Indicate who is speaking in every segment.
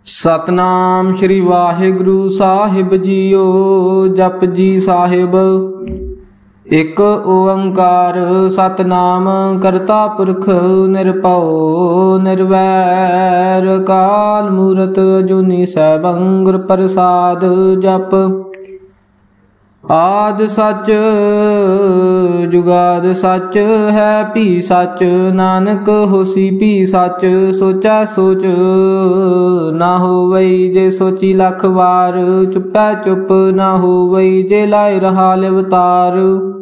Speaker 1: सतनाम श्री वाहिगुरु साहिब जीओ। जप जी साहिब। एक ओंकार सतनाम करता पुरख निरभउ निर्वैर काल मूरत अजूनी सैभं गुर प्रसाद। जप आद सच जुगाद सच है भी सच नानक होसी भी सच। सोचा सोच ना होवई जे सोची लख वार चुपै चुप ना होवई जे लाए रहा अवतार।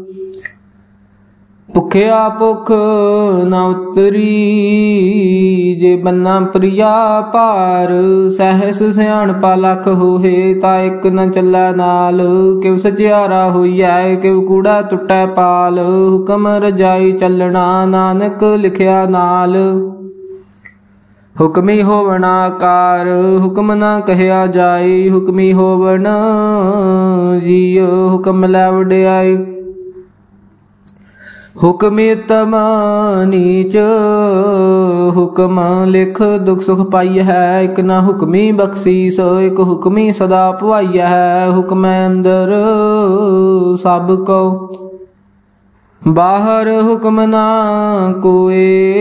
Speaker 1: भुखिया भुख ना उतरी जे बन्ना प्रिया पार। सहस सियाणपा लख होहे ता एक न चलै नाल। किव सचियारा होइए किव कूड़ा टुटै पाल। हुक्म रजाई चलना नानक लिखिया नाल। हुक्मी होवण आकार हुक्म न कहया जाई। हुक्मी होवण जीव हुक्म लै वडियाई। हुक्म तम नीच हुक्म लिख दुख सुख पाई है। एक न हुक्मी बख्शीस एक हुक्मी सदा पवाई है। हुक्म अंदर सब को बाहर हुक्म ना कोए।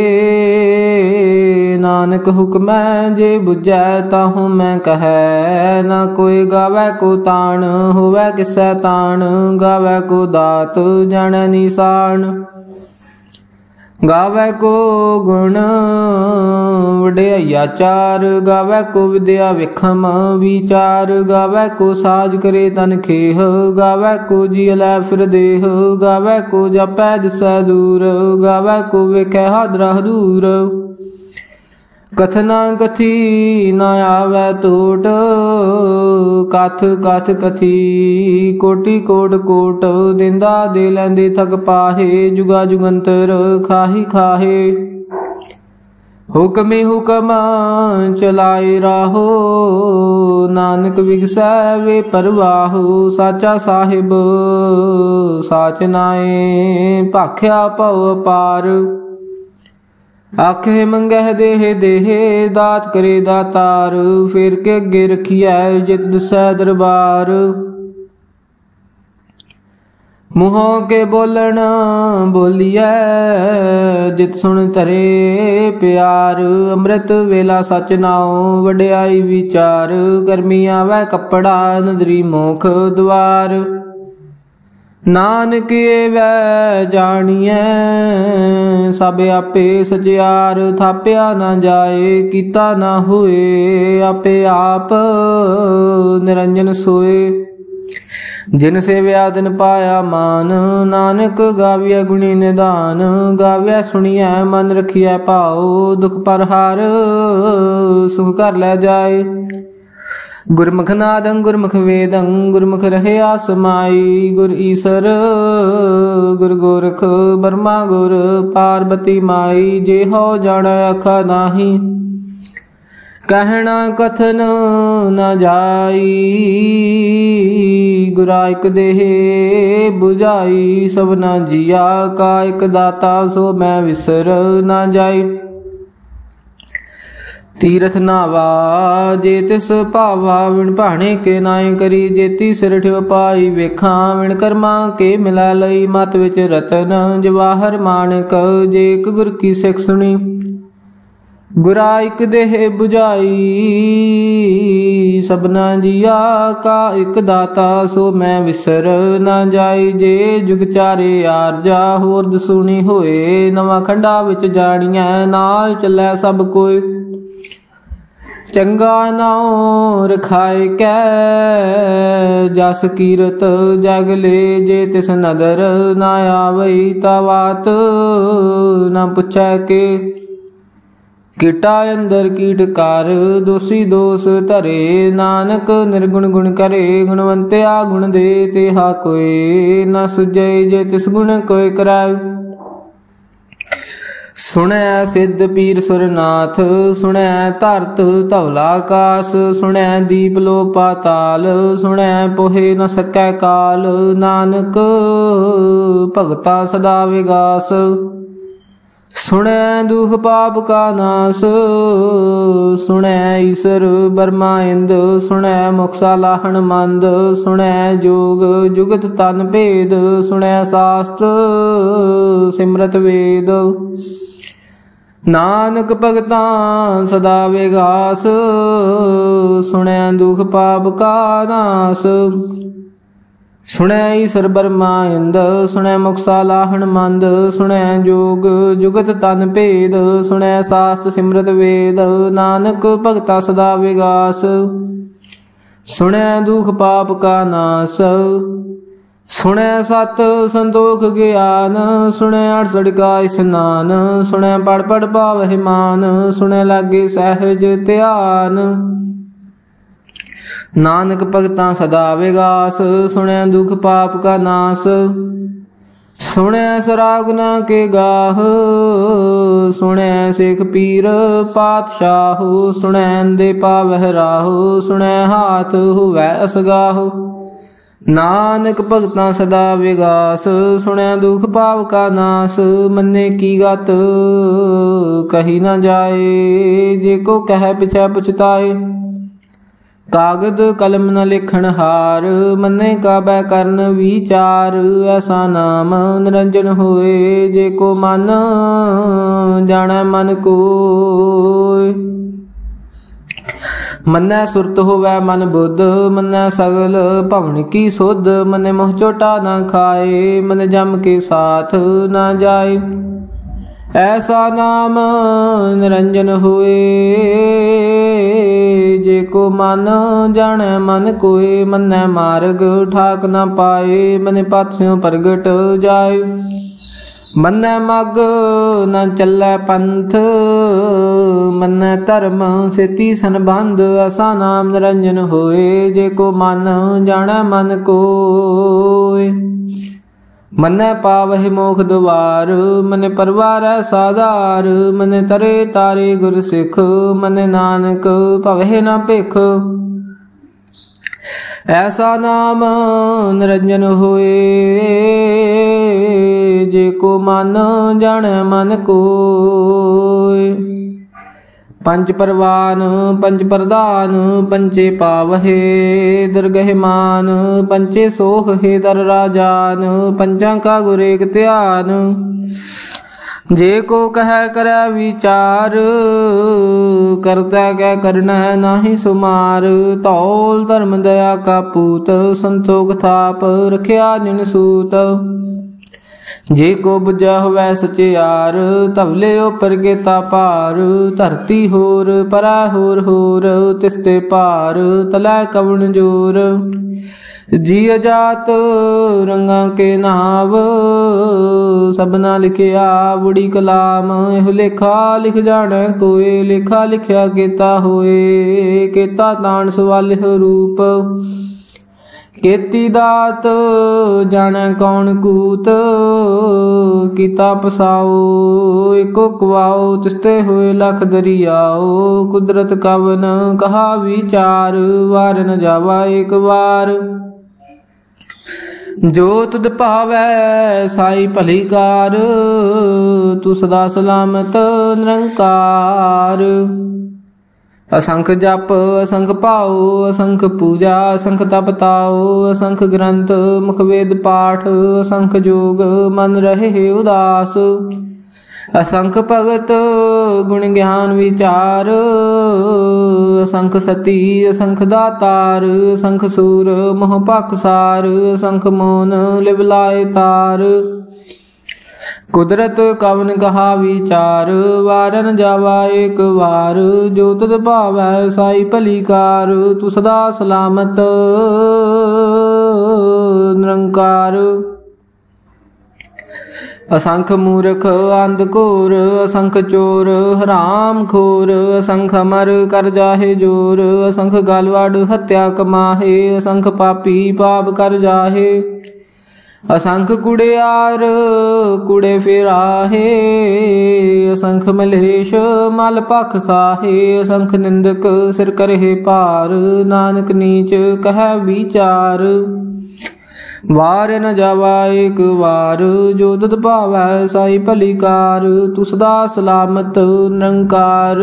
Speaker 1: नानक हुक्म जे बुझै ताहू मैं कहै। ना कोई गावै को तान होवै किसै तान। गावै को दात जानै निशान। गावै को गुण वडियाइया चार। गावै को विद्या विखम विचार। गावै को साज करे तन खेह। गावै को जियलै फिर देह। गावै को जपै दिसै दूर। गावै को वेखै हादरा हदूर। कथना कथी न आवे टोट कथ कथ कथी कोटि कोट कोट। देंदा दे लैंदे थक पाहे जुगा जुगंतर खाही खाहे। हुक्मे हुक्म चलाए राहो नानक विगसै वे परवाहो। साचा साहिब साच नाए भाख्या भव अपार। आखे मंगह देह देह दात करे दातार। फेर के अगे रखिए जित दसै दरबार। मुहों के बोलन बोलिए जित सुन तरे प्यार। अमृत वेला सच नाओ वडियाई विचार। गर्मी आवे कपड़ा नदरी मोख द्वार। नानक वै जानिए सब आपे सचियार। थापिया ना जाए कीता ना होए आपे आप निरंजन सोए। जिन सेव्या दिन पाया मान नानक गाविया गुणी निदान। गाविया सुनिए मन रखिए भाओ दुख पर हार सुख कर लै जाए। गुरमुख नादं गुरमुख वेदं गुरमुख रहया समाई। गुर ईसर गुर गोरख बर्मा गुर पार्वती माई। जे हो जान आखा नाही कहना कथन न जाई। गुरा एक देह बुझाई सबना जिया का। एक दाता सो मैं विसर न जाई। तीरथ नावा जे तिस भावा विण भाणे के नाए करी। जेती सिर ठिव पाई वेखा विण कर्मा के मिला लई। मत विच रतन जवाहर माणक जे एक गुर की सिख सुनी। गुरा एक देह बुझाई सबना जिया का। एक दाता सो मैं विसर न जाई। जे जुग चारे आरजा होर दसूनी होए। नवा खंडा विच जानिए नाल चलै सब कोई। चंगा नाओ रखाए कै जस कीरत जग ले। जे तिस नदर ना आवई ता बात ना पुछै के। कीटा अंदर कीटकार दोषी दोष धरे। नानक निर्गुण गुण करे गुणवंत्या गुण दे। तेहा कोई ना सुझे जे तिस गुण कोई कराए। सुनै सिद्ध पीर सुरनाथ सुनै धरत धौला आकाश। सुनै दीप लो पाताल सुनै पोहे न सकै काल। नानक भगता सदा विगास ਸੁਣੈ ਦੁਖ ਪਾਪ ਕਾ ਨਾਸ, ਸੁਣੈ ਈਸਰ ਬਰਮਾ ਇੰਦ, ਸੁਣੈ ਮੁਕਸਾ ਲਾਹਣ ਮੰਦ, ਸੁਣੈ ਜੋਗ ਜੁਗਤ ਤਨ ਭੇਦ, ਸੁਣੈ ਸਾਸਤ ਸਿਮਰਤ ਵੇਦ। ਨਾਨਕ ਭਗਤਾਂ ਸਦਾ ਵਿਗਾਸ, ਸੁਣੈ ਦੁਖ ਪਾਪ ਕਾ ਨਾਸ। ਸੁਣੈ ਈਸਰ ਬਰਮਾ ਇੰਦ, ਸੁਣੈ ਮੁਕਸਾ ਲਾਹਣ ਮੰਦ, ਸੁਣੈ ਜੋਗ ਜੁਗਤ ਤਨ ਭੇਦ, ਸੁਣੈ ਸਾਸਤ ਸਿਮਰਤ ਵੇਦ। ਨਾਨਕ ਭਗਤਾ ਸਦਾ ਵਿਗਾਸ, ਸੁਣੈ ਦੁਖ ਪਾਪ ਕਾ ਨਾਸ। ਸੁਣੈ ਸਤ ਸੰਤੋਖ ਗਿਆਨ, ਸੁਣੈ 68 ਕਾ ਇਸਨਾਨ, ਸੁਣੈ ਪੜ ਪੜ ਪਾਵਹਿ ਮਾਨ, ਸੁਣੈ ਲਾਗੇ ਸਹਿਜ ਧਿਆਨ। ਨਾਨਕ ਭਗਤਾਂ ਸਦਾ ਵਿਗਾਸ, ਸੁਣੈ ਦੁਖ ਪਾਪ ਕਾ ਨਾਸ। ਸੁਣੈ ਸਰਾ ਗੁਨਾ ਕੇ ਗਾਹ, ਸੁਣੈ ਸਿੱਖ ਪੀਰ ਪਾਤਸ਼ਾਹ, ਸੁਣੈ ਦੇ ਪਾਵਹਿ ਰਾਹੁ, ਸੁਣੈ ਹਾਥ ਹੁਵੈ ਅਸਗਾਹੁ। ਨਾਨਕ ਭਗਤਾਂ ਸਦਾ ਵਿਗਾਸ, ਸੁਣੈ ਦੁਖ ਪਾਪ ਕਾ ਨਾਸ। ਮੰਨੇ ਕੀ ਗਤ ਕਹੀ ਨਾ ਜਾਏ, ਜੇ ਕੋ ਕਹਿ ਪਿਛੈ ਪਛਤਾਏ। ਕਾਗਦ ਕਲਮ ਨ ਲਿਖਣ ਹਾਰ, ਮੰਨੇ ਕਾ ਬੈ ਕਰਨ ਵਿਚਾਰ। ਐਸਾ ਨਾਮ ਨਿਰੰਜਨ ਹੋਏ, ਜੇ ਕੋ ਮਨ ਜਾਣੈ ਮਨ ਕੋਇ। ਮੰਨੈ ਸੁਰਤ ਹੋਵੈ ਮਨ ਬੁੱਧ, ਮੰਨੈ ਸਗਲ ਭਵਨ ਕੀ ਸੁਧ। ਮੰਨੇ ਮੋਹ ਝੋਟਾ ਨਾ ਖਾਏ, ਮਨ ਜਮ ਕੇ ਸਾਥ ਨਾ ਜਾਏ। ਐਸਾ ਨਾਮ ਨਿਰੰਜਨ ਹੋਏ, ਜੇ ਕੋ ਮਨ ਜਾਣੈ ਮਨ ਕੋਇ। ਮੰਨੈ ਮਾਰਗ ਠਾਕ ਨਾ ਪਾਏ, ਮਨਿ ਪਾਥਿਓ ਪ੍ਰਗਟ ਜਾਏ। ਮੰਨੈ ਮਗ ਨ ਚੱਲੈ ਪੰਥ, ਮੰਨੈ ਧਰਮ ਸੇਤੀ ਸੰਬੰਧ। ਐਸਾ ਨਾਮ ਨਿਰੰਜਨ ਹੋਏ, ਜੇ ਕੋ ਮਨ ਜਾਣੈ ਮਨ ਕੋਇ। ਮੰਨੈ ਪਾਵਹਿ ਮੋਖ ਦੁਆਰ, ਮੰਨੈ ਪਰਵਾਰੈ ਸਾਧਾਰ। ਮੰਨੈ ਤਰੇ ਤਾਰੇ ਗੁਰ ਸਿੱਖ, ਮੰਨੈ ਨਾਨਕ ਭਵਹਿ ਨ ਭਿਖ। ਐਸਾ ਨਾਮ ਨਿਰੰਜਨ ਹੋਏ, ਜੇ ਕੋ ਮਨ ਜਾਣੈ ਮਨ ਕੋਇ। ਪੰਚ ਪਰਵਾਨ ਪੰਚ ਪ੍ਰਧਾਨ, ਪੰਚੇ ਪਾਵਹਿ ਦਰਗਹਿ ਮਾਨ। ਪੰਚੇ ਸੋਹਹਿ ਦਰ ਰਾਜਾਨ, ਪੰਜਾਂ ਕਾ ਗੁਰ ਏਕ ਧਿਆਨ। ਜੇ ਕੋ ਕਹਿ ਕਰੈ ਵਿਚਾਰ, ਕਰਤਾ ਕੈ ਕਰਨੈ ਨਾਹੀ ਸੁਮਾਰ। ਧੌਲ ਧਰਮ ਦਇਆ ਕਾ ਪੂਤ, ਸੰਤੋਖ ਥਾਪ ਰਖਿਆ ਜਿਨ ਸੂਤ। ਜੇ ਕੋ ਬੁਝਾ ਹੋਵੈ ਸਚਿਆਰ, ਧਵਲੇ ਉਪਰ ਕੇਤਾ ਭਾਰ। ਧਰਤੀ ਹੋਰ ਪਰੈ ਹੋਰ ਹੋਰ, ਤਿਸਤੇ ਭਾਰ ਤਲੈ ਕਵਣ ਜੋਰ। ਜੀ ਅਜਾਤ ਰੰਗਾਂ ਕੇ ਨਾਵ, ਸਭਨਾ ਲਿਖਿਆ ਬੁੜੀ ਕਲਾਮ। ਇਹੋ ਲੇਖਾ ਲਿਖ ਜਾਣੈ ਕੋਇ, ਲੇਖਾ ਲਿਖਿਆ ਕੇਤਾ ਹੋਏ। ਕੇਤਾ ਤਾਣ ਸਵਾਲਿਹੁ ਰੂਪ, ਕੀਤੀ ਦਾਤ ਜਾਣੈ ਕੌਣ ਕੂਤ। ਕੀਤਾ ਪਸਾਓ ਏਕੋ ਕਵਾਓ, ਤਿਸਤੇ ਹੋਏ ਲਖ ਦਰਿਆਓ। ਕੁਦਰਤ ਕਵਨ ਕਹਾ ਵਿਚਾਰ, ਵਾਰ ਨ ਜਾਵਾ ਏਕ ਵਾਰ। ਜੋ ਤੁਧ ਭਾਵੈ ਸਾਈ ਭਲੀ ਕਾਰ, ਤੂੰ ਸਦਾ ਸਲਾਮਤ ਨਿਰੰਕਾਰ। ਅਸੰਖ ਜਪ ਅਸੰਖ ਭਾਉ, ਅਸੰਖ ਪੂਜਾ ਅਸੰਖ ਤਪ ਤਾਉ। ਅਸੰਖ ਗ੍ਰੰਥ ਮੁਖ ਵੇਦ ਪਾਠ, ਅਸੰਖ ਜੋਗ ਮਨ ਰਹੇ ਉਦਾਸ। ਅਸੰਖ ਭਗਤ ਗੁਣ ਗਿਆਨ ਵਿਚਾਰ, ਅਸੰਖ ਸਤੀ ਅਸੰਖ ਦਾਤਾਰ। ਅਸੰਖ ਸੂਰ ਮੋਹ ਪਾਕਸਾਰ, ਅਸੰਖ ਮੋਨ ਲਿਵ ਲਾਏ ਤਾਰ। ਕੁਦਰਤ ਕਵਨ ਕਹਾ ਵਿਚਾਰ, ਵਾਰ ਨ ਜਾਵਾ ਏਕ ਵਾਰ। ਜੋ ਤੁਧ ਭਾਵੈ ਸਾਈ ਭਲੀ ਕਾਰ, ਤੂੰ ਸਦਾ ਸਲਾਮਤ ਨਿਰੰਕਾਰ। ਅਸੰਖ ਮੂਰਖ ਅੰਧ ਘੋਰ, ਅਸੰਖ ਚੋਰ ਹਰਾਮ ਖੋਰ। ਅਸੰਖ ਅਮਰ ਕਰ ਜਾਹੇ ਜੋਰ, ਅਸੰਖ ਗਾਲਵੜ ਹੱਤਿਆ ਕਮਾਹੇ। ਅਸੰਖ ਪਾਪੀ ਪਾਪ ਕਰ ਜਾਹੇ, ਅਸੰਖ ਕੁੜਿਆਰ ਕੁੜੇ ਫਿਰਾਹੇ। ਅਸੰਖ ਮਲੇਸ਼ ਮਲ ਭਖ ਖਾਹੇ, ਅਸੰਖ ਨਿੰਦਕ ਸਿਰ ਕਰਹਿ ਭਾਰ। ਨਾਨਕ ਨੀਚ ਕਹਿ ਵਿਚਾਰ, ਵਾਰ ਨ ਜਾਵਾ ਏਕ ਵਾਰ, ਜੋ ਤਤ ਭਾਵੈ ਸਾਈ ਭਲੀ ਕਾਰ। ਤੂੰ ਸਦਾ ਸਲਾਮਤ ਨਿਰੰਕਾਰ।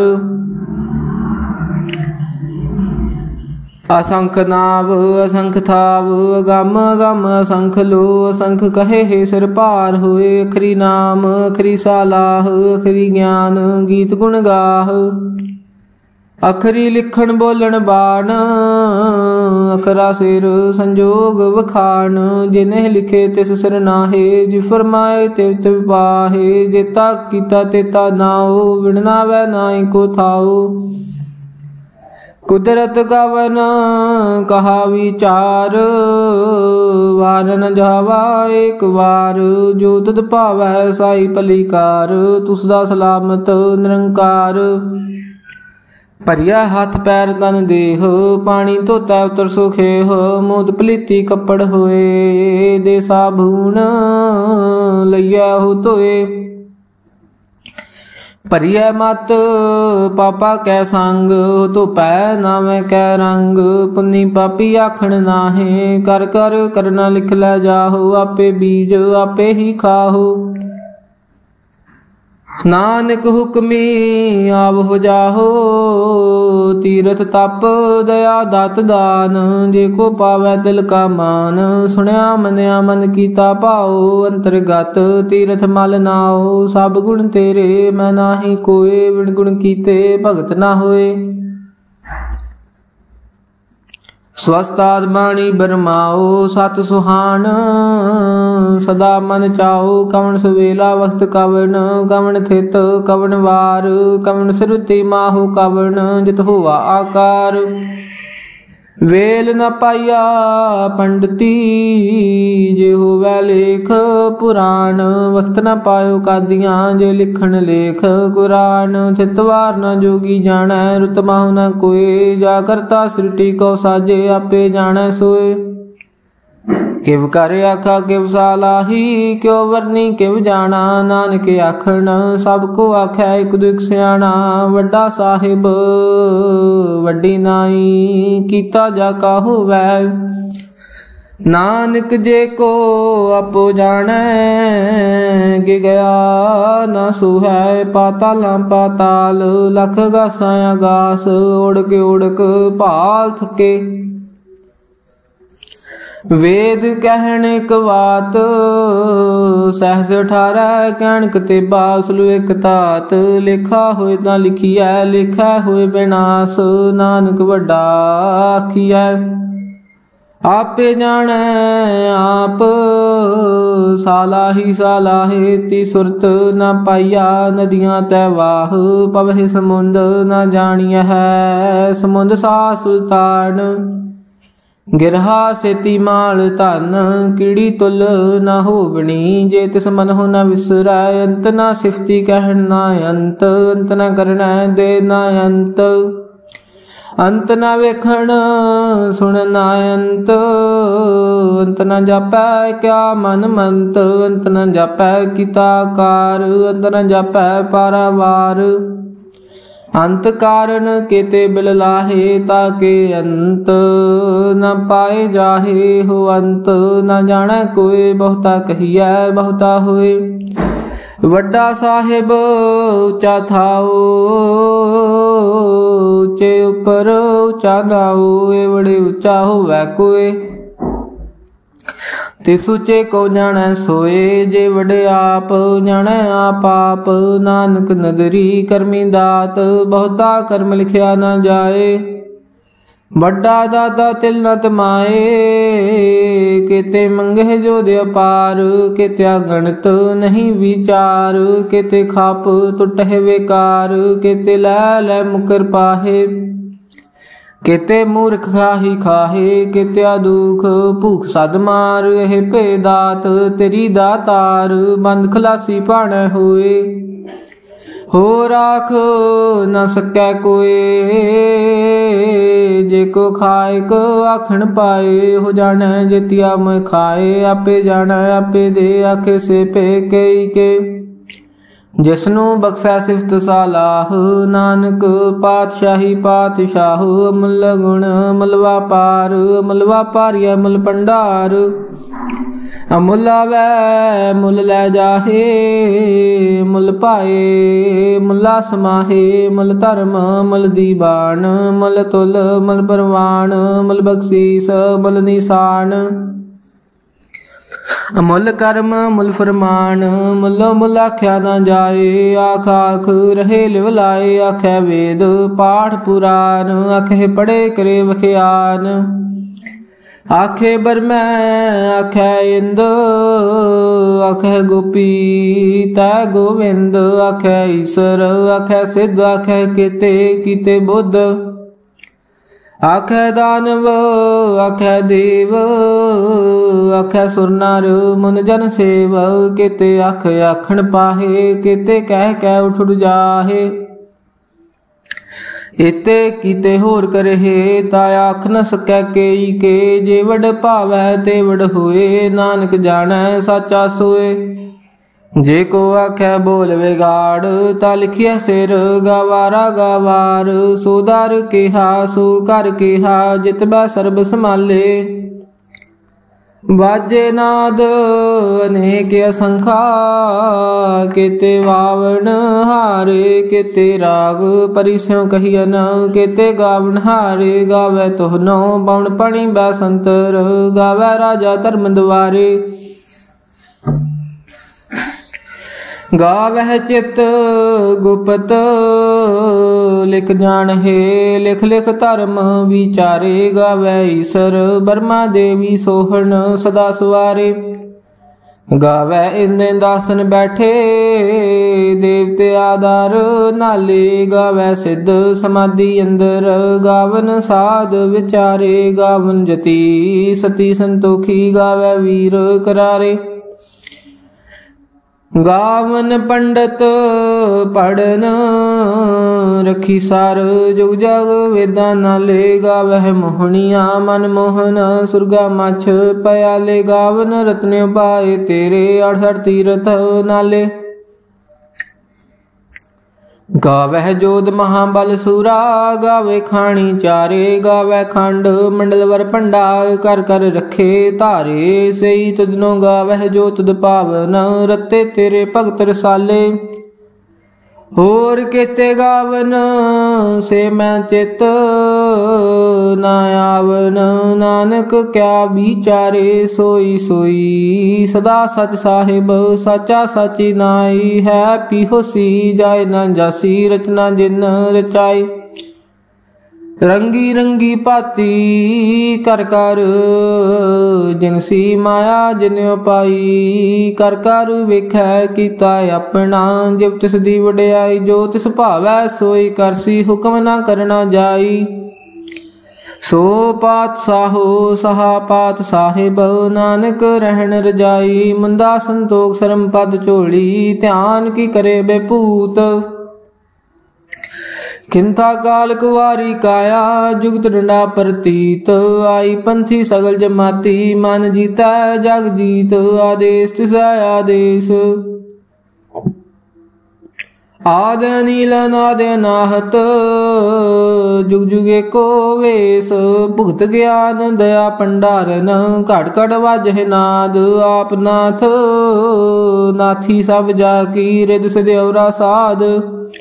Speaker 1: असंख नाव असंख थाव, अगम अगम असंख लो। असंख कहे हे सिर पार होए, अखरी नाम अखरी सालाह। अखरी ज्ञान गीत गुण गाह। अखरी लिखण बोलन बाण, अखरा सिर संजोग वखाण। जिन्हें लिखे तिस सिर नाहे, जिव फरमाए तिव तिव पाहे। जेता कीता तेता नाओ, विण नावै नाई को थाओ। कुदरत गवन कहा विचार, वार न जावा एक वार। जो तद भावै साई भली कार। तू सदा सलामत निरंकार। भरिया हथ पैर तन देह, पानी धोता उतर सुखेह। मोद पलीती कपड़ होए, दे साबून लइया हो धोए। भरिया मत पापा कै संग, धोपै नावै कै रंग। पुन्नी पापी आखण नाहे, कर कर करना लिख लै जाहो। आपे बीज आपे ही खाहो। नानक हुक्मी आवहो जाहो, तीरथ तप दया दात दान। जे को पावै दिल का मान, सुनया मनिया मन कीता भाओ। अंतरगत तीरथ मल नाओ, सब गुण तेरे मैं नाहि कोय। बिन गुण कीते भगत ना होए। स्वस्ताद बाणी बरमाओ, सत सुहान सदा मन चाओ। कवन सवेला वक्त कवन, कवन थित कवन वार। कवन सिरुति माहो कवन, जित हुआ आकार। वेल न पाइया पंडिती, जे होवै लेख पुराण। वक्त न पायो कादियां, जे लिखण लेख कुरान। थितवार न जोगी जाणै, रुत माहु न कोय। जा करता सृष्टि को साजे, आपे जाणै सोए। किव कर आखा किव सालाही, क्यों वरनी किव जाना। नानक आखण सब को आखै इक दुख सियाणा। वड्डा साहिब वड्डी नाई, कीता जा का होवै। नानक जे को आपो जाणै, गे गया न सुहै। पातालां पाताल लख गासां आगास। उड़क उड़क भाल थके। वेद कहण एक बात, सहस 18 कहण कतेबा। सलू एक तात, लेखा होए तां लिखिया। लेखा होए विनाश, नानक वड्डा आखिया। आपे जाणै आप, सालाही सालाहे। ती सुरत न पाइया, नदियां तै वाह। पवहि समुंद न जानिया है, समुंद सा सुल्तान। गिरहा सेती माल धन, कीड़ी तुल न होवनी। जे तिस मनहु न विसरै, अंत न सिफती कहण ना अंत। अंत न करनै दे ना अंत। अंत न वेखण सुन ना अंत। अंत न जापै क्या मन मंत। अंत न जापै कीता कार। अंत न जापै पारावार। अंत कारण केते बिल लाहे, ताके अंत न पाए जाहे। हो अंत न जाने कोय, बहुता कहिए बहुता होए। वड्डा साहिब ऊंचा थाओ, ऊंचे उपर ऊंचा नाओ। ए बड़े ऊंचा होवै कोय, तिस ऊंचे को जानै सोए। जे वडे आप जानै आप आप। नानक नदरी करमी दात, बहुता कर्म लिखिया न जाए। वड्डा दाता तिल न तमाए, केते मंगे जो दे अपार। केत्या गणत नहीं विचार, केते खाप टुटहे बेकार। केते लै लै मुकर पाहे, केते मूर्ख खाही खाहे। केत्या दुख भूख सद मार। एह पे दात तेरी दातार, बंद खलासी भाणै होए। हो राख न सकै कोय, जे को खाए को आखण पाए। हो जाणै जेतिया मैं खाए, आपे जाणै आपे दे। आखे से पे कई के जिसनु बख्शै सिफत सालाह, नानक पातशाही पातशाह। अमुल गुण मलवा पार, मलवा पारिया मुल भंडार। अमुल आवै मुल लै जाहे, मुल पाए मुला समाहे। मुल धर्म मुल दीवान, मुल तुल मुल परवान। मुल बख्शीस मुल निशान। अमुल कर्म मुल फरमान, मुलो मुल आख्या न जाए। आख आख रहे लिव लाए, आखै वेद पाठ पुराण। आखे पढ़े करे वख्यान, आखे बरमै आखै इंद। आखै गोपी तै गोविंद, आखै ईसर आखै सिद्ध। आखै केते कीते बुद्ध, आखै दानव आखै देव। आखै सुर नर मुन जन सेव। केते आख आखण पाहे, केते कह कै उठ जाहे। इते कीते होर करहे, ता आख न सकै केई के। जे वड भावै ते वड होए, नानक जानै साचा सोए। जे को आखै बोल विगाड़, ता लिखिया सिर गवारा गवार। सो दर केहा सो कर केहा, जितबै सर्ब संभाले। बाजे नाद अनेक असंखा, केते वावन हारे। केते राग परिस्यों कहियन, केते गावन हारे। गावै तुहनो पवन पणी बैसंतर, गावै राजा धर्म द्वारे। गावह चित गुप्त लिख जानहे, लिख लिख धर्म विचारे। गावै ईसर बर्मा देवी सोहन सदा सवारे। गावै इंद्र दासन बैठे, देवते आधार नाले। गावै सिद्ध समाधि अंदर, गावन साध विचारे। गावन जति सती संतोखी, गावै वीर करारे। गावन पंडित पढ़न रखी सार, जुग जग वेदा नाले। गावह मोहनिया मन मोहन, सुरगा मछ पयाले। गावन रत्न पाए तेरे, 68 तीरथ नाले। गावह जोध महाबल सूरा, गावे खाणी चारे। गावै खंड मंडल वर भंडा, कर कर रखे धारे। सही तुदनो गावह जो तुद पावन, रते तेरे भगत रसाले। होर केते गावन से मैं चित ना आवन। नानक क्या विचारे, सोई सोई सदा सच साहिब। साचा साची नाई है पीहोसी, जाय न जासी रचना जिन रचाई। रंगी रंगी भाती कर कर, जिनसी माया जिन्यो पाई। कर कर वेखै कीता अपना, जिव तिस दी वडियाई। जो तिस भावै सोई करसी, हुक्म ना करना जाई। सो पात साहो सहा पात साहिब, नानक रहन रजाई। मुंदा संतोख सरम पद झोली, ध्यान की करे बेपूत। खिंथा काल कुवारी काया, जुगत डंडा प्रतीत। आई पंथी सगल जमाती, मन जीता जग जीत। आदेश तिसै आदेश, आद नील नाद अनाहत। जुग जुगे को वेश, भुगत ज्ञान दया भंडारन। घट घट वाजह नाद, आप नाथ नाथी सब जाकी। रिद सिद्यौरा साध,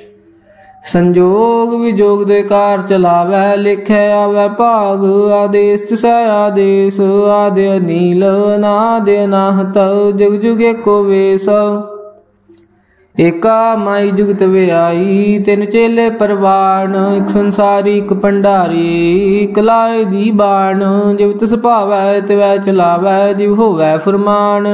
Speaker 1: संजोग विजोग दे कार चलावै। लिखै आवै भाग, आदेश तिसै आदेश। आदि नील अनाद अनाहत, जुग जुग एको वेश। एका माई जुगत व्याई, तिन चेले परवान। एक संसारी एक भंडारी, एक लाए दी बाण। जिव तिस भावै तिवै चलावै, जिव होवै फरमान।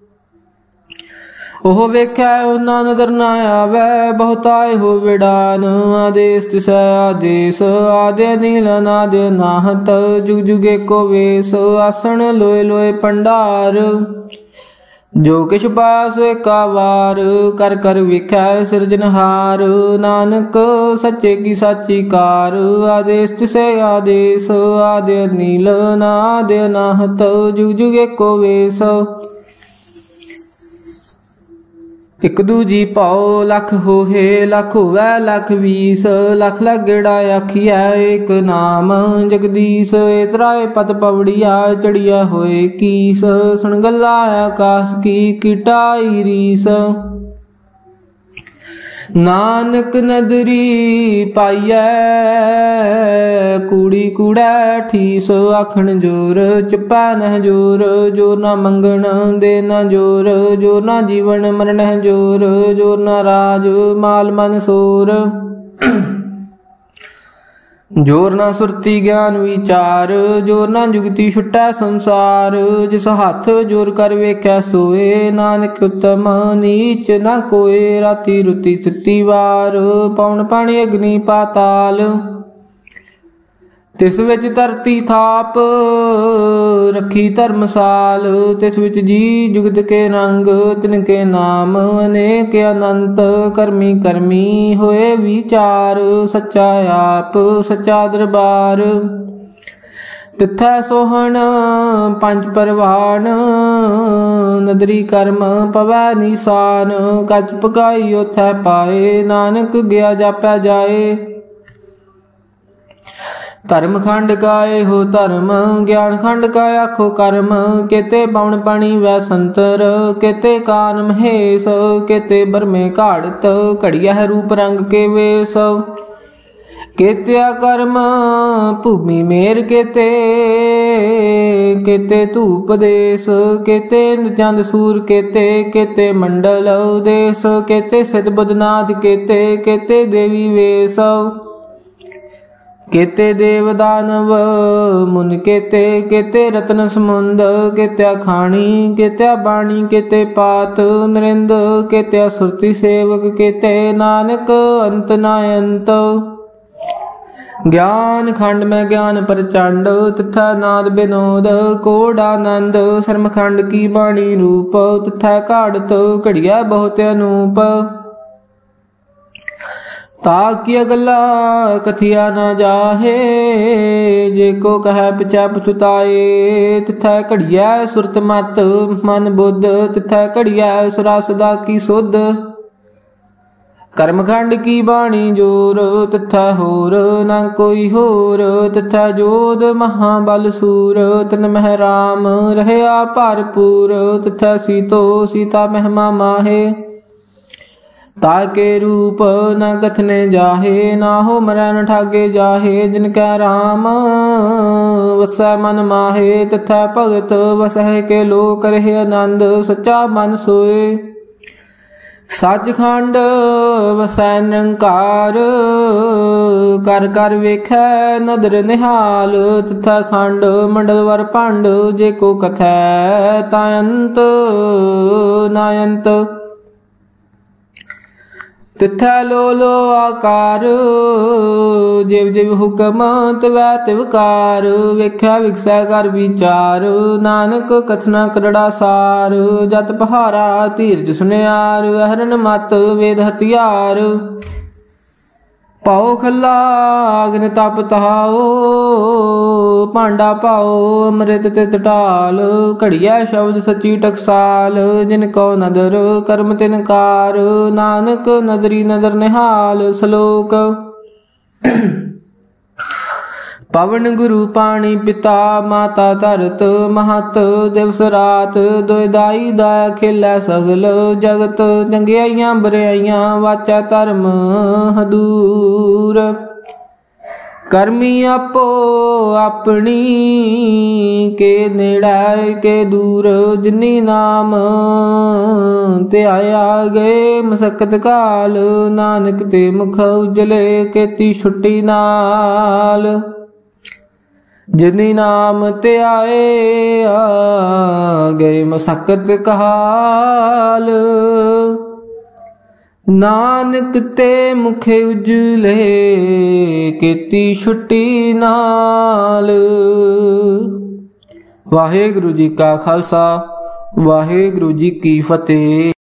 Speaker 1: ओह वेख्या उन्ना नदर ना आवै, बहुताय हो विडान। आदेश तिसै आदेश, आदि नील अनाद अनाहत। जुग जुग एको वेश, आसन लोए लोए भंडार। जो किछ पाया सो एका वार, कर कर वेख्या सिरजनहार। नानक सच्चे की साची कार, आदेश तिसै आदेश। आदि नील अनाद अनाहत, जुग जुग एको वेश। इक दूजी पाओ लख होहे लख होवै लख बीस लख लगेड़ा आखिया एक नाम जगदीश इतराए पत पवड़िया चढ़िया होए कीस सुन गल्ला आकाश की कीटाई रीस नानक नदरी पाइयै कूड़ी कूड़ै ठीस आखण जोर चुपै नह जोर जोर ना मंगण दे ना जोर जोर ना जीवन मरण जोर जोर ना राज माल मन सोर जोर ना सुरती ज्ञान विचार जोर ना जुगती छुटै संसार जिस हाथ जोर कर वेख्या सोए नानक उत्तम नीच ना कोय राती रुती चित्ती वार पवन पानी अग्नि पाताल तिस विच धरती थाप रखी धर्मसाल तिस विच जी जुगत के रंग तिनके नाम अनेक अनंत करमी करमी होए विचार सच्चा आप सच्चा दरबार तिथै सोहन पंच परवान नदरी कर्म पवै निशान कच पकाई उथै पाए नानक गया जापै जाए धर्म खंड काए हो धर्म ज्ञान खंड का आखो कर्म केते पवन पानी वै संतर केते कान महेश केते बरमे घाड़त घड़िया रूप रंग के वेश केत्या कर्म भूमि मेर केते केते धूप देश केते चंद सूर केते केते मंडल देश केते सिद्ध बुधनाथ केते केते देवी वेश केते देव दानव मुन केते केते रत्न समुंद केत्या खाणी केत्या बाणी केते पात नरिंद केत्या सुरति सेवक केते नानक अंत नायंत ज्ञान खंड में ज्ञान प्रचंड तथा नाद विनोद कोड आनंद शर्म खंड की बाणी रूप तथा काढ़त घड़िया बहुत अनूप ताकि अगला कथिया न जाहे जे को कह पिछा पछुताए तिथै घड़िया सुरत मत मन बुद्ध तिथै घड़िया सुरा सदा की सुध कर्मखंड की बाणी जोर तिथै होर न कोई होर तिथै जोध महाबल सूर तिन मह राम रहया भरपूर तिथै सीतो सीता महिमा माहे ताके रूप न कथने जाहे ना हो मरन ठागे जाहे जिनका राम वसै मन माहे तथा भगत वसह के लोक रहे आनंद सच्चा मन सोए सचखंड वसै निरंकार कर कर वेखै नदर निहाल तथा खंड मंडल वर भंड जे को कथै तायंत नायंत तिथै लो लो आकार जिव जिव हुक्म तिवै तिवकार वेख्या विकसै कर विचार नानक कथना करड़ा सार जत पहारा धीरज सुनियार अहरन मत वेद हथियार पाओ खला अग्नि तप तहाओ भांडा पाओ अमृत तित ढाल घड़िया शब्द सची टकसाल जिनको नदर कर्म तिनकार नानक नदरी नदर निहाल श्लोक पवन गुरु पानी पिता माता धरत महत दिवस रात दोदाई दाया खेलै सगल जगत चंगियाइयां बुराइयां वाचा धर्म हदूर करमी आपो अपनी के नेड़ा के दूर जिनी नाम ते आया गए मसकत काल नानक ते मुख उजले केती छुट्टी नाल जिनी नाम ते आए गए मसकत काल नानक ते मुखे उजले केती छुट्टी नाल। वाहेगुरु जी का खालसा वाहेगुरु जी की फतेह।